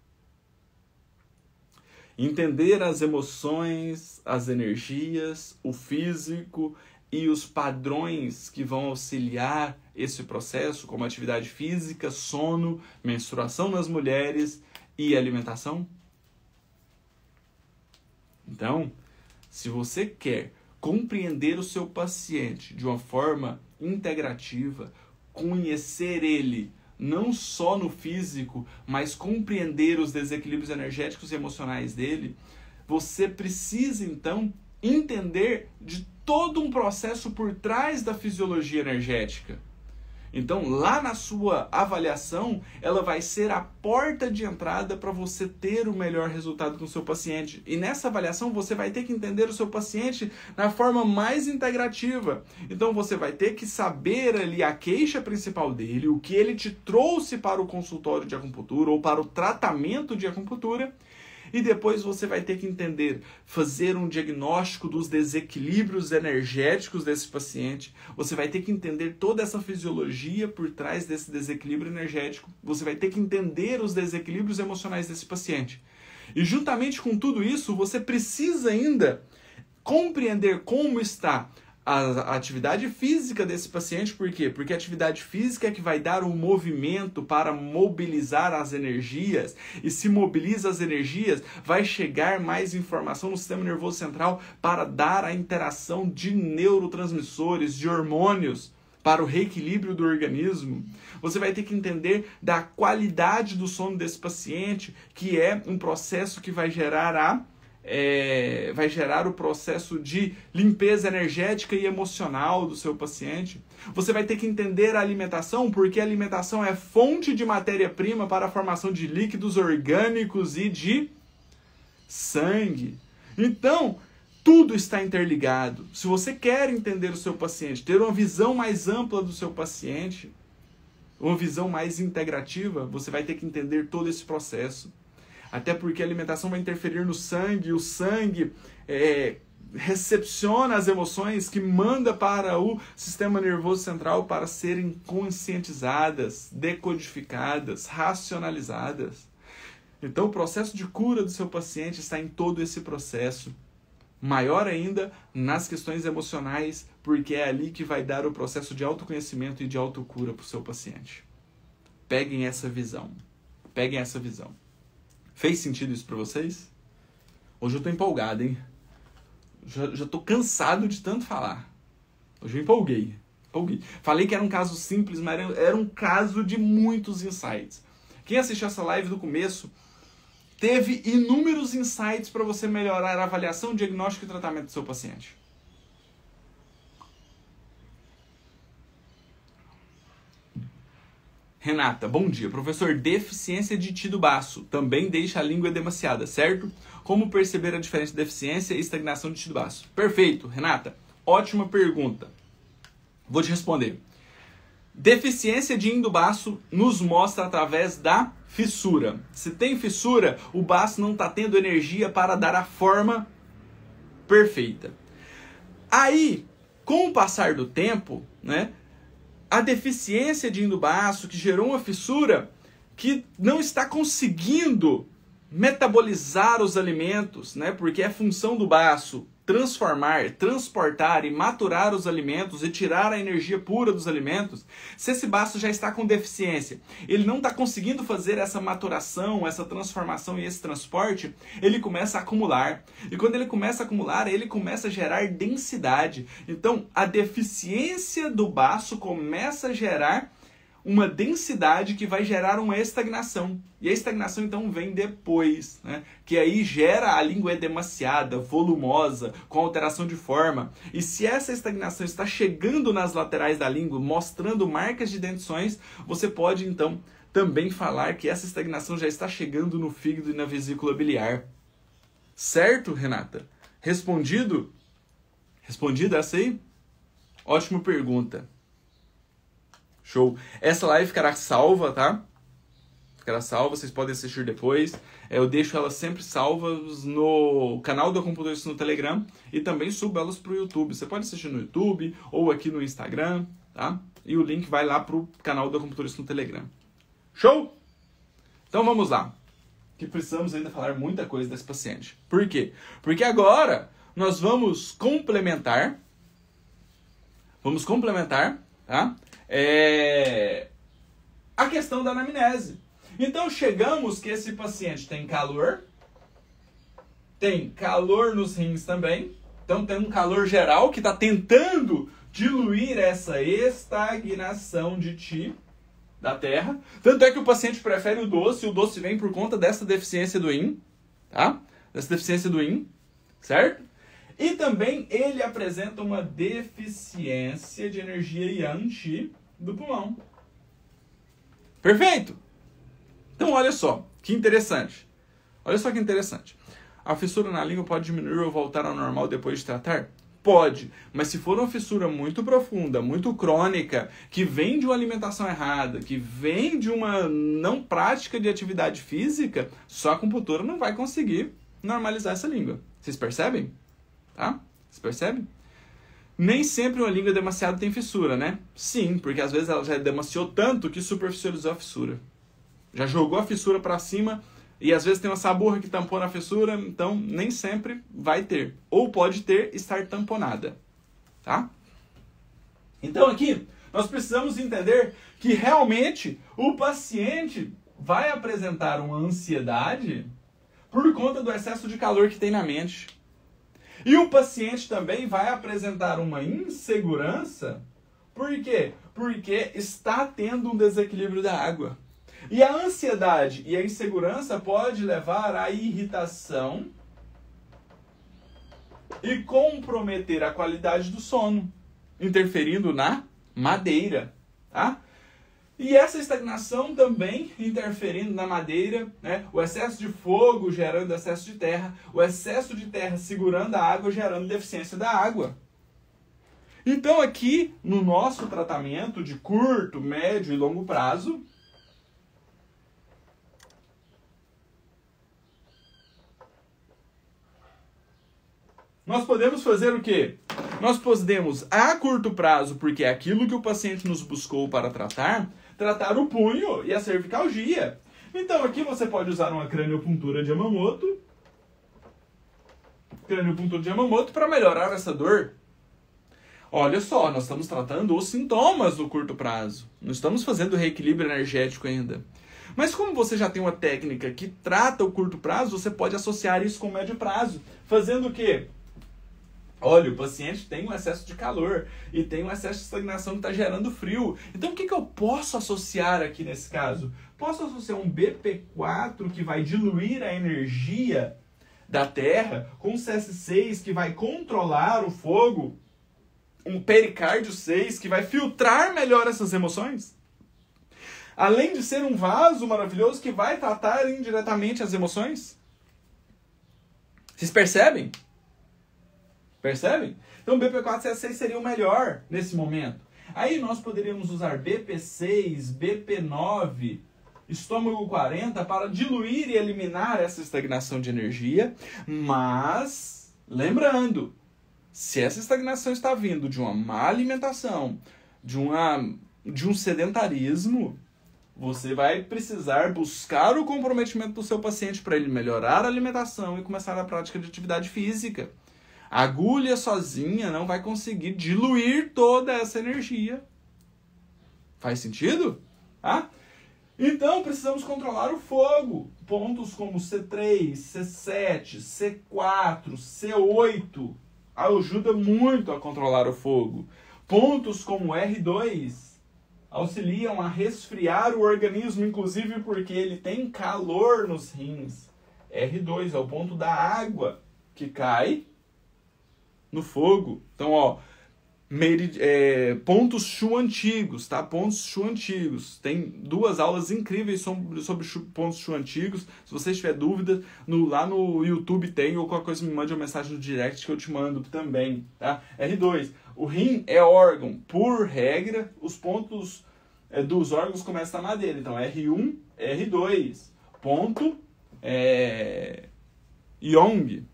Entender as emoções, as energias, o físico e os padrões que vão auxiliar esse processo, como atividade física, sono, menstruação nas mulheres e alimentação. Então, se você quer compreender o seu paciente de uma forma integrativa, conhecer ele não só no físico, mas compreender os desequilíbrios energéticos e emocionais dele, você precisa, então, entender de todo um processo por trás da fisiologia energética. Então, lá na sua avaliação, ela vai ser a porta de entrada para você ter o melhor resultado com o seu paciente. E nessa avaliação, você vai ter que entender o seu paciente na forma mais integrativa. Então, você vai ter que saber ali a queixa principal dele, o que ele te trouxe para o consultório de acupuntura ou para o tratamento de acupuntura. E depois você vai ter que entender, fazer um diagnóstico dos desequilíbrios energéticos desse paciente. Você vai ter que entender toda essa fisiologia por trás desse desequilíbrio energético. Você vai ter que entender os desequilíbrios emocionais desse paciente. E juntamente com tudo isso, você precisa ainda compreender como está a atividade física desse paciente. Por quê? Porque a atividade física é que vai dar um movimento para mobilizar as energias, e se mobiliza as energias, vai chegar mais informação no sistema nervoso central para dar a interação de neurotransmissores, de hormônios, para o reequilíbrio do organismo. Você vai ter que entender da qualidade do sono desse paciente, que é um processo que vai gerar o processo de limpeza energética e emocional do seu paciente. Você vai ter que entender a alimentação, porque a alimentação é fonte de matéria-prima para a formação de líquidos orgânicos e de sangue. Então, tudo está interligado. Se você quer entender o seu paciente, ter uma visão mais ampla do seu paciente, uma visão mais integrativa, você vai ter que entender todo esse processo. Até porque a alimentação vai interferir no sangue, e o sangue recepciona as emoções que manda para o sistema nervoso central para serem conscientizadas, decodificadas, racionalizadas. Então o processo de cura do seu paciente está em todo esse processo. Maior ainda nas questões emocionais, porque é ali que vai dar o processo de autoconhecimento e de autocura para o seu paciente. Peguem essa visão. Peguem essa visão. Fez sentido isso para vocês? Hoje eu tô empolgado, hein? Já tô cansado de tanto falar. Hoje eu empolguei. Falei que era um caso simples, mas era um caso de muitos insights. Quem assistiu essa live do começo teve inúmeros insights para você melhorar a avaliação, diagnóstico e tratamento do seu paciente. Renata, bom dia. Professor, deficiência de ti do baço também deixa a língua edemaciada, certo? Como perceber a diferença de deficiência e estagnação de ti do baço? Perfeito, Renata. Ótima pergunta. Vou te responder. Deficiência de yin do baço nos mostra através da fissura. Se tem fissura, o baço não está tendo energia para dar a forma perfeita. Aí, com o passar do tempo, né? A deficiência de yin do baço, que gerou uma fissura, que não está conseguindo metabolizar os alimentos, né? Porque é função do baço transformar, transportar e maturar os alimentos e tirar a energia pura dos alimentos. Se esse baço já está com deficiência, ele não está conseguindo fazer essa maturação, essa transformação e esse transporte, ele começa a acumular. E quando ele começa a acumular, ele começa a gerar densidade. Então, a deficiência do baço começa a gerar uma densidade que vai gerar uma estagnação. E a estagnação, então, vem depois, né? Que aí gera a língua edemaciada, volumosa, com alteração de forma. E se essa estagnação está chegando nas laterais da língua, mostrando marcas de dentições, você pode, então, também falar que essa estagnação já está chegando no fígado e na vesícula biliar. Certo, Renata? Respondido? Respondida essa aí? Ótima pergunta. Show. Essa live ficará salva, tá? Ficará salva, vocês podem assistir depois. Eu deixo elas sempre salvas no canal do Acupunturista no Telegram e também subo elas pro YouTube. Você pode assistir no YouTube ou aqui no Instagram, tá? E o link vai lá pro canal do Acupunturista no Telegram. Show? Então vamos lá. Que precisamos ainda falar muita coisa desse paciente. Por quê? Porque agora nós vamos complementar, tá? A questão da anamnese. Então chegamos que esse paciente tem calor nos rins também, então tem um calor geral que está tentando diluir essa estagnação de Qi da terra. Tanto é que o paciente prefere o doce vem por conta dessa deficiência do Yin, tá? Dessa deficiência do Yin, certo? E também ele apresenta uma deficiência de energia Yang Qi do pulmão. Perfeito? Então, olha só, que interessante. Olha só que interessante. A fissura na língua pode diminuir ou voltar ao normal depois de tratar? Pode, mas se for uma fissura muito profunda, muito crônica, que vem de uma alimentação errada, que vem de uma não prática de atividade física, só a acupuntura não vai conseguir normalizar essa língua. Vocês percebem? Tá? Vocês percebem? Nem sempre uma língua demasiado tem fissura, né? Sim, porque às vezes ela já demasiou tanto que superficializou a fissura. Já jogou a fissura para cima e às vezes tem uma saburra que tampou na fissura, então nem sempre vai ter. Ou pode ter, estar tamponada. Tá? Então aqui, nós precisamos entender que realmente o paciente vai apresentar uma ansiedade por conta do excesso de calor que tem na mente. E o paciente também vai apresentar uma insegurança. Por quê? Porque está tendo um desequilíbrio da água. E a ansiedade e a insegurança pode levar à irritação e comprometer a qualidade do sono, interferindo na madeira, tá? E essa estagnação também interferindo na madeira, né? O excesso de fogo gerando excesso de terra, o excesso de terra segurando a água gerando deficiência da água. Então aqui, no nosso tratamento de curto, médio e longo prazo, nós podemos fazer o quê? Nós podemos, a curto prazo, porque é aquilo que o paciente nos buscou para tratar o punho e a cervicalgia. Então aqui você pode usar uma craniopuntura de Yamamoto. Craniopuntura de Yamamoto para melhorar essa dor. Olha só, nós estamos tratando os sintomas do curto prazo. Não estamos fazendo reequilíbrio energético ainda. Mas como você já tem uma técnica que trata o curto prazo, você pode associar isso com o médio prazo. Fazendo o quê? Olha, o paciente tem um excesso de calor e tem um excesso de estagnação que está gerando frio. Então, o que eu posso associar aqui nesse caso? Posso associar um BP4 que vai diluir a energia da terra com um CS6 que vai controlar o fogo, um pericárdio 6 que vai filtrar melhor essas emoções? Além de ser um vaso maravilhoso que vai tratar indiretamente as emoções? Vocês percebem? Percebem? Então BP4 e CS6 seria o melhor nesse momento. Aí nós poderíamos usar BP6, BP9, estômago 40 para diluir e eliminar essa estagnação de energia. Mas, lembrando, se essa estagnação está vindo de uma má alimentação, de um sedentarismo, você vai precisar buscar o comprometimento do seu paciente para ele melhorar a alimentação e começar a prática de atividade física. A agulha sozinha não vai conseguir diluir toda essa energia. Faz sentido? Tá? Então, precisamos controlar o fogo. Pontos como C3, C7, C4, C8 ajuda muito a controlar o fogo. Pontos como R2 auxiliam a resfriar o organismo, inclusive porque ele tem calor nos rins. R2 é o ponto da água que cai no fogo. Então, ó, pontos Shu antigos, tá? Pontos Shu antigos. Tem 2 aulas incríveis sobre pontos Shu antigos. Se você tiver dúvida, lá no YouTube tem, ou qualquer coisa me mande uma mensagem no direct que eu te mando também, tá? R2. O rim é órgão. Por regra, os pontos dos órgãos começam na madeira. Então, R1, R2. Ponto Yong.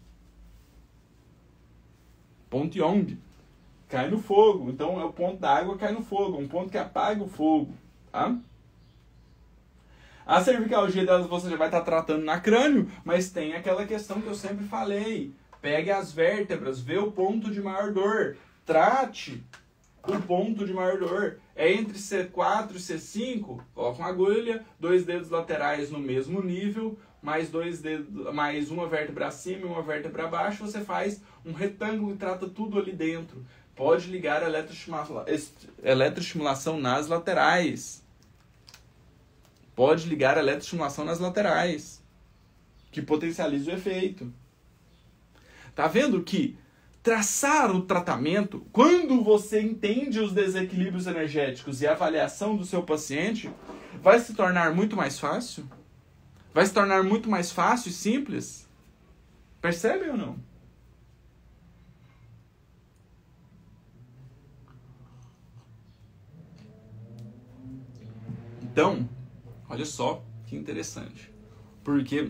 Ponto Yong. Cai no fogo. Então, é o ponto da água que cai no fogo. Um ponto que apaga o fogo. Tá? A cervicalgia delas você já vai estar tratando na crânio, mas tem aquela questão que eu sempre falei. Pegue as vértebras, vê o ponto de maior dor. Trate o ponto de maior dor. É entre C4 e C5, coloca uma agulha, 2 dedos laterais no mesmo nível, mais 2 dedos, mais uma vértebra acima e uma vértebra abaixo, você faz um retângulo e trata tudo ali dentro. Pode ligar a eletroestimulação nas laterais. Pode ligar a eletroestimulação nas laterais, que potencializa o efeito. Tá vendo que traçar o tratamento, quando você entende os desequilíbrios energéticos e a avaliação do seu paciente, vai se tornar muito mais fácil? Vai se tornar muito mais fácil e simples? Percebe ou não? Então, olha só que interessante. Porque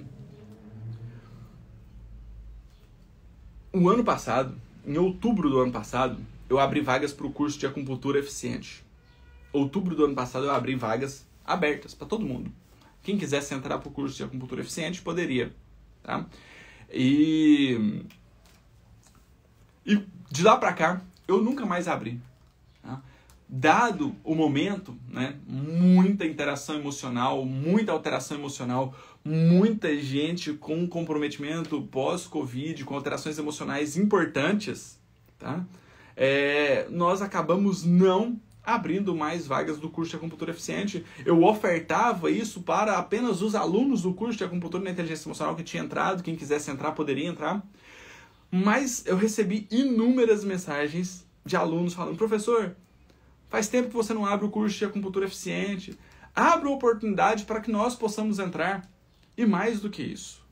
o ano passado, em outubro do ano passado, eu abri vagas para o curso de acupuntura eficiente. Outubro do ano passado eu abri vagas abertas para todo mundo. Quem quisesse entrar para o curso de acupuntura eficiente poderia. Tá? E de lá para cá, eu nunca mais abri. Tá? Dado o momento, né, muita interação emocional, muita alteração emocional, muita gente com comprometimento pós-Covid, com alterações emocionais importantes, tá? Nós acabamos não abrindo mais vagas do curso de acupuntura eficiente. Eu ofertava isso para apenas os alunos do curso de acupuntura na inteligência emocional que tinha entrado, quem quisesse entrar poderia entrar. Mas eu recebi inúmeras mensagens de alunos falando: professor, faz tempo que você não abre o curso de acupuntura eficiente. Abra a oportunidade para que nós possamos entrar. E mais do que isso,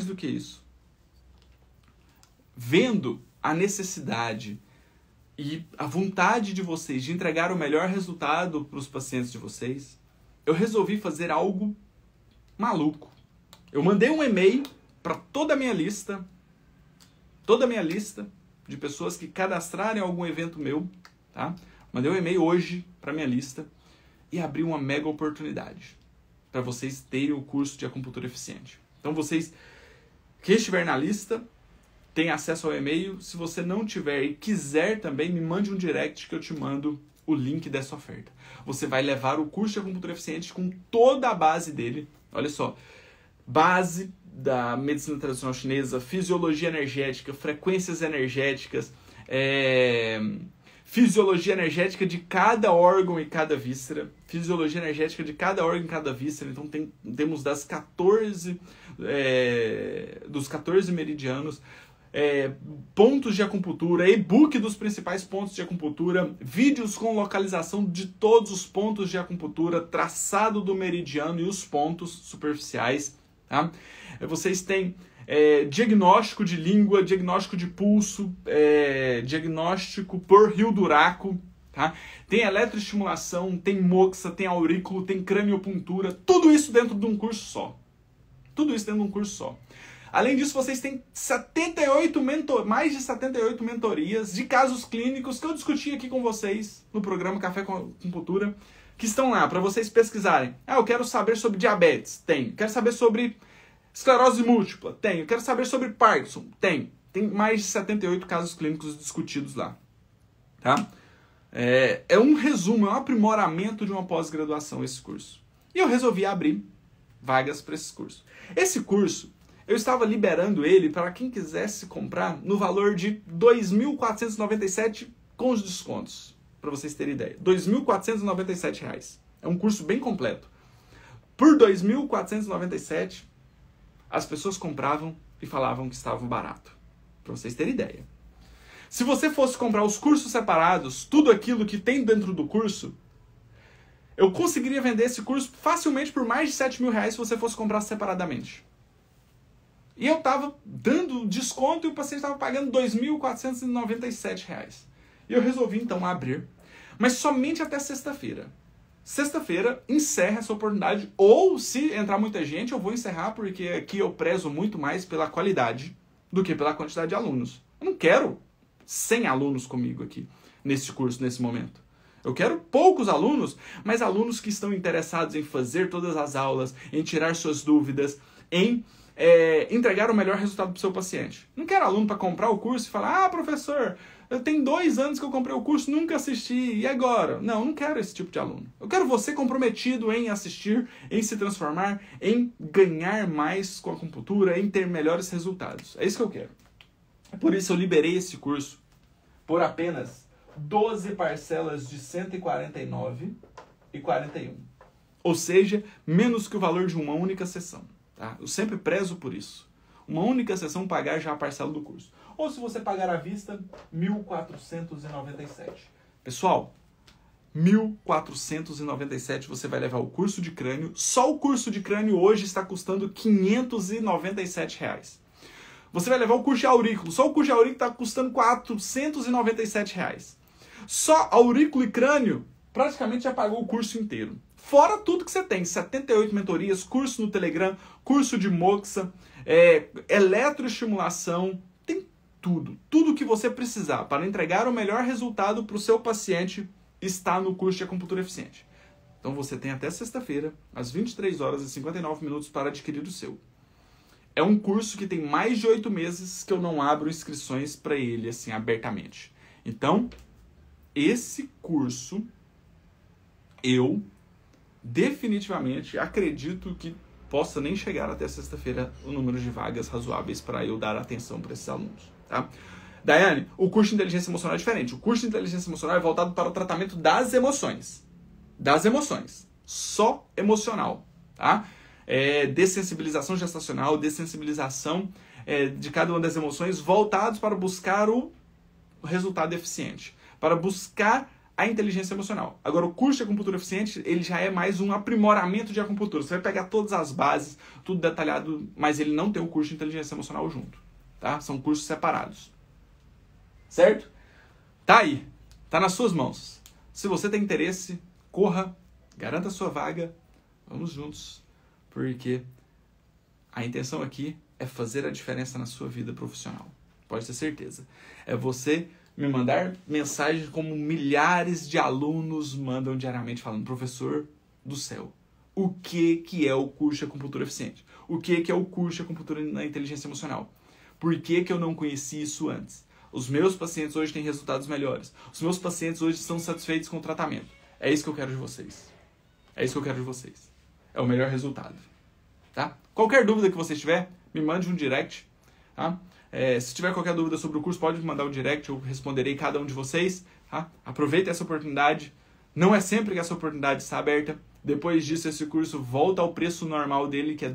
vendo a necessidade e a vontade de vocês de entregar o melhor resultado para os pacientes de vocês, eu resolvi fazer algo maluco. Eu mandei um e-mail para toda a minha lista de pessoas que cadastrarem algum evento meu, tá? Mandei um e-mail hoje para minha lista e abri uma mega oportunidade para vocês terem o curso de acupuntura eficiente. Então vocês, quem estiver na lista, tem acesso ao e-mail. Se você não tiver e quiser também, me mande um direct que eu te mando o link dessa oferta. Você vai levar o curso de acupuntura eficiente com toda a base dele. Olha só, base da medicina tradicional chinesa, fisiologia energética, frequências energéticas, fisiologia energética de cada órgão e cada víscera. Fisiologia energética de cada órgão e cada víscera. Então temos dos 14 meridianos, pontos de acupuntura, e-book dos principais pontos de acupuntura, vídeos com localização de todos os pontos de acupuntura, traçado do meridiano e os pontos superficiais. Tá? Vocês têm diagnóstico de língua, diagnóstico de pulso, diagnóstico por Rio Duraco, tá? Tem eletroestimulação, tem moxa, tem aurículo, tem craniopuntura, tudo isso dentro de um curso só. Tudo isso dentro de um curso só. Além disso, vocês têm mais de 78 mentorias de casos clínicos que eu discuti aqui com vocês no programa Café com Acupuntura, que estão lá para vocês pesquisarem. Eu quero saber sobre diabetes? Tem. Quero saber sobre esclerose múltipla? Tenho. Quero saber sobre Parkinson? Tem. Tem mais de 78 casos clínicos discutidos lá. Tá? É um resumo, é um aprimoramento de uma pós-graduação esse curso. E eu resolvi abrir vagas para esse curso. Esse curso, eu estava liberando ele para quem quisesse comprar no valor de R$ 2.497 com os descontos. Para vocês terem ideia. R$ 2.497. É um curso bem completo. Por R$ 2.497, as pessoas compravam e falavam que estava barato. Para vocês terem ideia. Se você fosse comprar os cursos separados, tudo aquilo que tem dentro do curso, eu conseguiria vender esse curso facilmente por mais de R$7.000 se você fosse comprar separadamente. E eu estava dando desconto e o paciente estava pagando R$ 2.497. E eu resolvi então abrir, mas somente até sexta-feira. Sexta-feira encerra essa oportunidade, ou se entrar muita gente, eu vou encerrar, porque aqui eu prezo muito mais pela qualidade do que pela quantidade de alunos. Eu não quero 100 alunos comigo aqui, nesse curso, nesse momento. Eu quero poucos alunos, mas alunos que estão interessados em fazer todas as aulas, em tirar suas dúvidas, em entregar o melhor resultado para o seu paciente. Não quero aluno para comprar o curso e falar: professor, eu tenho 2 anos que eu comprei o curso, nunca assisti, e agora? Não quero esse tipo de aluno. Eu quero você comprometido em assistir, em se transformar, em ganhar mais com a acupuntura, em ter melhores resultados. É isso que eu quero. Por isso eu liberei esse curso por apenas 12 parcelas de R$ 149,41. Ou seja, menos que o valor de uma única sessão. Tá? Eu sempre prezo por isso. uma única sessão, pagar já a parcela do curso. Ou se você pagar à vista, R$ 1.497. Pessoal, R$ 1.497 você vai levar o curso de crânio. Só o curso de crânio hoje está custando R$ 597. Você vai levar o curso de aurículo. Só o curso de aurículo está custando R$ 497. Só aurículo e crânio praticamente já pagou o curso inteiro. Fora tudo que você tem, 78 mentorias, curso no Telegram, curso de moxa, eletroestimulação, tem tudo. Tudo que você precisar para entregar o melhor resultado para o seu paciente está no curso de acupuntura eficiente. Então você tem até sexta-feira, às 23h59 para adquirir o seu. É um curso que tem mais de 8 meses que eu não abro inscrições para ele assim abertamente. Então, esse curso eu definitivamente acredito que possa nem chegar até sexta-feira o número de vagas razoáveis para eu dar atenção para esses alunos, tá? Daiane, o curso de inteligência emocional é diferente. O curso de inteligência emocional é voltado para o tratamento das emoções. Das emoções. Só emocional, tá? Dessensibilização gestacional, dessensibilização de cada uma das emoções, voltados para buscar o resultado eficiente, para buscar a inteligência emocional. Agora, o curso de acupuntura eficiente, ele já é mais um aprimoramento de acupuntura. Você vai pegar todas as bases, tudo detalhado, mas ele não tem o curso de inteligência emocional junto, tá? São cursos separados. Certo? Tá aí. Tá nas suas mãos. Se você tem interesse, corra, garanta a sua vaga, vamos juntos, porque a intenção aqui é fazer a diferença na sua vida profissional. Pode ter certeza. É você me mandar mensagens como milhares de alunos mandam diariamente falando: professor do céu, o que é o curso de acupuntura eficiente? O que é o curso de acupuntura na inteligência emocional? Por que eu não conheci isso antes? Os meus pacientes hoje têm resultados melhores. Os meus pacientes hoje estão satisfeitos com o tratamento. É isso que eu quero de vocês. É isso que eu quero de vocês. É o melhor resultado. Tá? Qualquer dúvida que você tiver, me mande um direct. Tá? Se tiver qualquer dúvida sobre o curso, pode me mandar um direct. Eu responderei cada um de vocês. Tá? Aproveite essa oportunidade. Não é sempre que essa oportunidade está aberta. Depois disso, esse curso volta ao preço normal dele, que é R$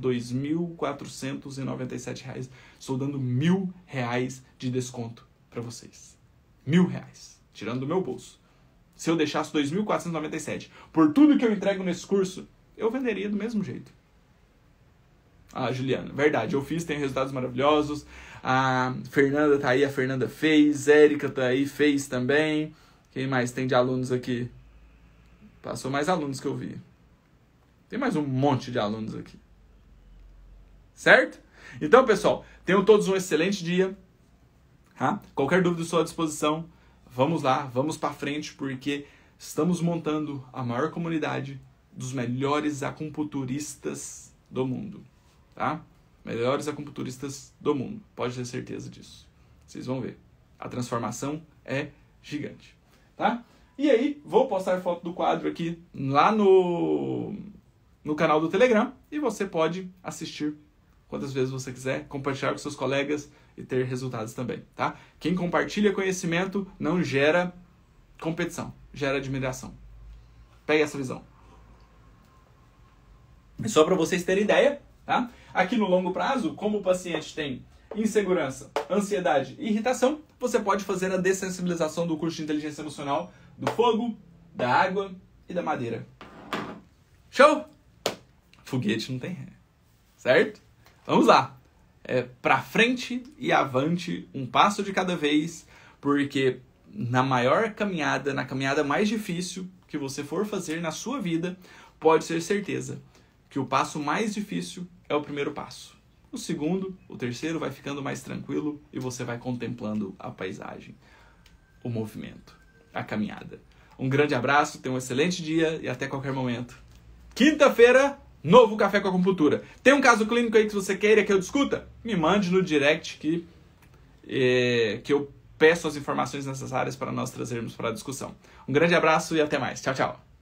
2.497. Estou dando R$ 1.000 de desconto para vocês. R$ 1.000, tirando do meu bolso. Se eu deixasse 2.497 por tudo que eu entrego nesse curso, eu venderia do mesmo jeito. Ah, Juliana, verdade, eu fiz, tenho resultados maravilhosos. A Fernanda tá aí, a Fernanda fez. Érica tá aí, fez também. Quem mais tem de alunos aqui? Passou mais alunos que eu vi. Tem mais um monte de alunos aqui. Certo? Então, pessoal, tenham todos um excelente dia. Tá? Qualquer dúvida estou à disposição. Vamos lá, vamos para frente, porque estamos montando a maior comunidade dos melhores acupunturistas do mundo. Tá? Melhores acupunturistas do mundo. Pode ter certeza disso. Vocês vão ver. A transformação é gigante. Tá? E aí, vou postar foto do quadro aqui lá no canal do Telegram. E você pode assistir quantas vezes você quiser, compartilhar com seus colegas e ter resultados também, tá? Quem compartilha conhecimento não gera competição, gera admiração. Pegue essa visão. E só para vocês terem ideia, tá? Aqui no longo prazo, como o paciente tem insegurança, ansiedade e irritação, você pode fazer a dessensibilização do curso de inteligência emocional do fogo, da água e da madeira. Show? Foguete não tem ré, certo? Vamos lá. Pra frente e avante, um passo de cada vez, porque na maior caminhada, na caminhada mais difícil que você for fazer na sua vida, pode ter certeza que o passo mais difícil é o primeiro passo. O segundo, o terceiro vai ficando mais tranquilo e você vai contemplando a paisagem, o movimento, a caminhada. Um grande abraço, tenha um excelente dia e até qualquer momento. Quinta-feira, novo Café com Acupuntura. Tem um caso clínico aí que você queira que eu discuta? Me mande no direct que eu peço as informações necessárias para nós trazermos para a discussão. Um grande abraço e até mais. Tchau, tchau.